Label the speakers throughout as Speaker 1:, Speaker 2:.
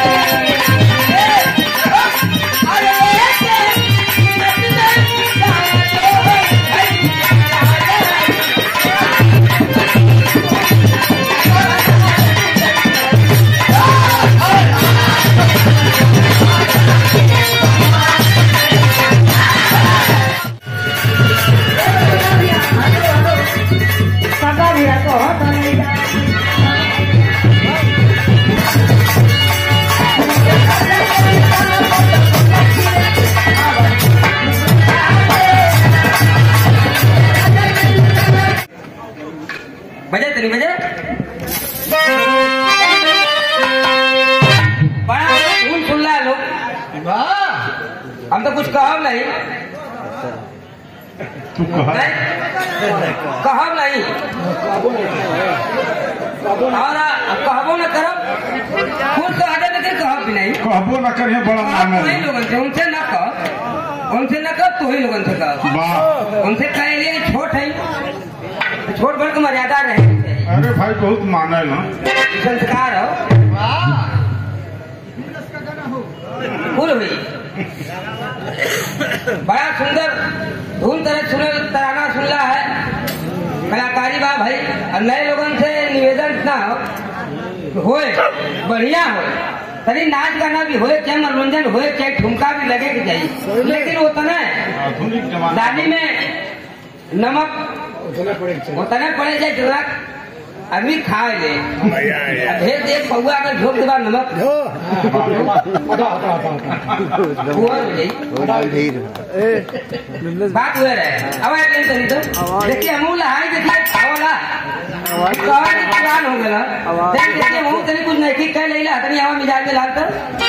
Speaker 1: हम तो कुछ कहब नहीं, कहब नहीं और कहबो न करब, खुद तो आगे लेकिन कहब भी नहीं,
Speaker 2: कहबो न करिए बड़ा
Speaker 1: नहीं लोगन से, उनसे न कह, उनसे न कह, तू ही लोगन से कह, उनसे कहे लिए छोट है, छोट बड़ की मर्यादा रहे।
Speaker 2: अरे भाई बहुत माने ना
Speaker 1: संस्कार हो फुल हुई। बड़ा सुंदर धुन तरह सुने तराना सुनला है, कलाकारी बा भाई। और नए लोगों से निवेदन ना होए, बढ़िया हो, तरी नाच गाना भी होए, चाहे मनोरंजन होए, चाहे ठुमका भी लगे के चाहिए, लेकिन वो तना दादी में नमक उतना पड़े जाए जितना आदमी खा ले, भेज एक पौआ अगर झोंक देगा नमक बात हुए रहे। अब तो देखिए हम लहाई देखिए खावला पुरान हो गया, देखिए हम तनी कुछ नहीं कह ले तनी हवा मिजाज में लाल कर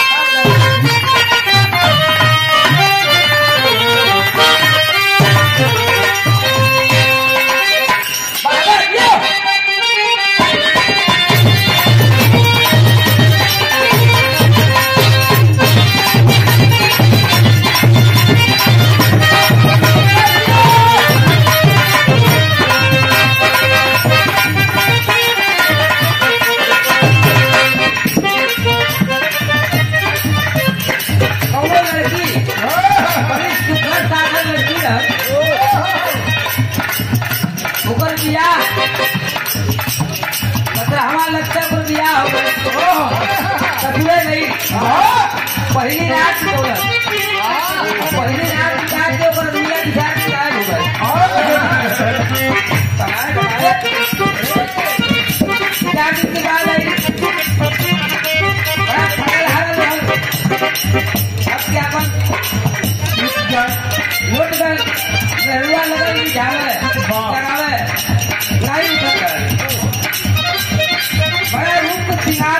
Speaker 1: पहली रात पहली रात के ऊपर दुनिया बड़ा रूप सिंगार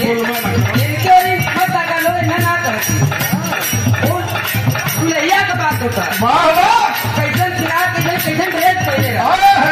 Speaker 2: बोलबे ना
Speaker 1: इनके और मत आका लोग इन्हें ना करती दुल्हिया का बात होता है
Speaker 2: वाह वाह
Speaker 1: कैसन सिरा कैसन ड्रेस पहनेगा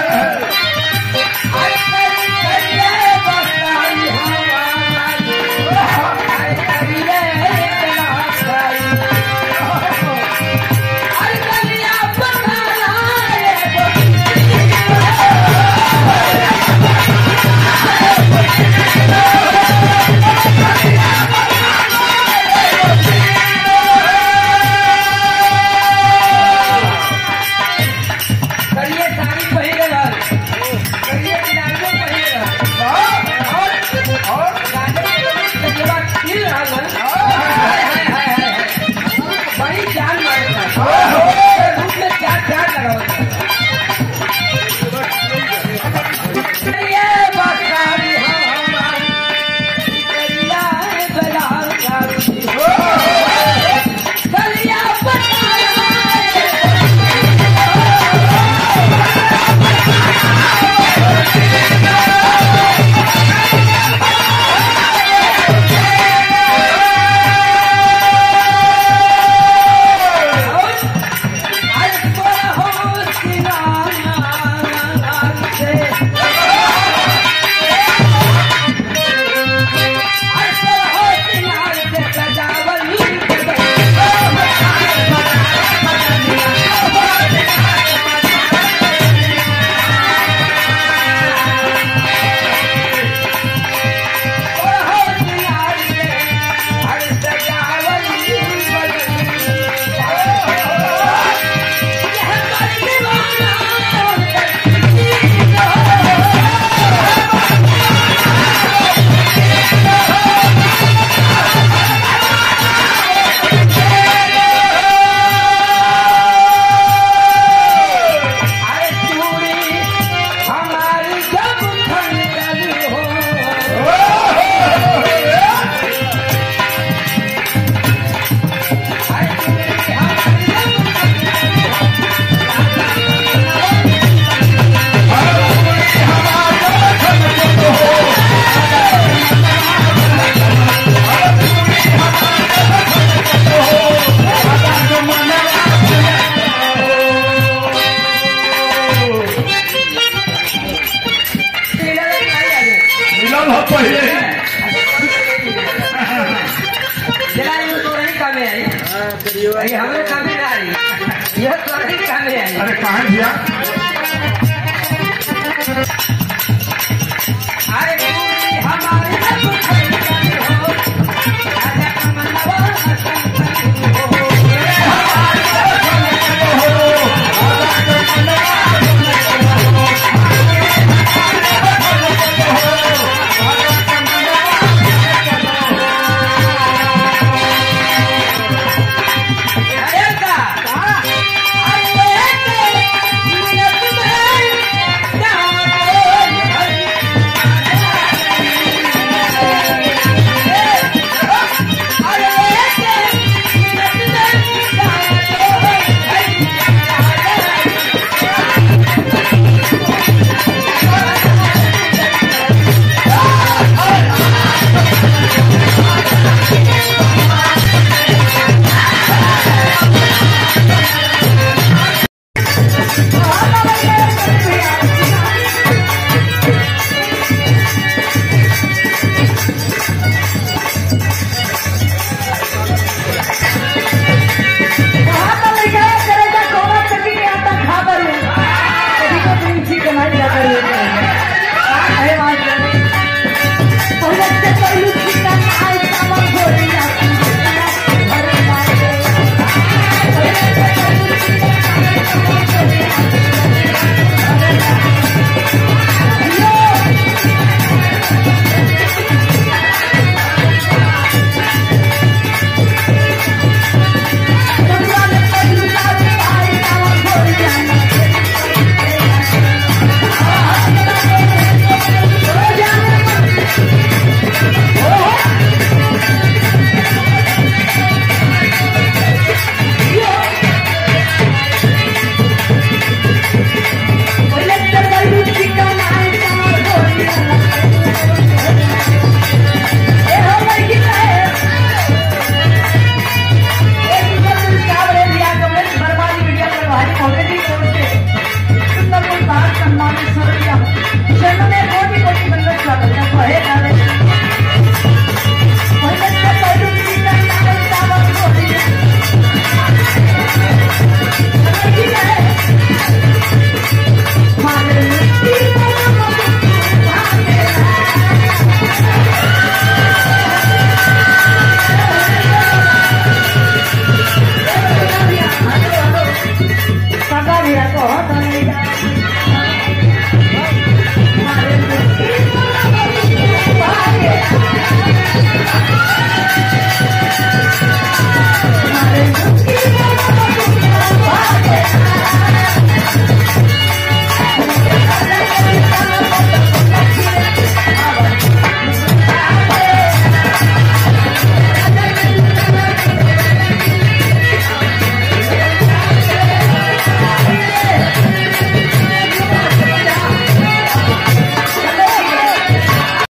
Speaker 1: हमें कभी ना आई यह तो नहीं कभी आई
Speaker 2: अरे कहाँ भैया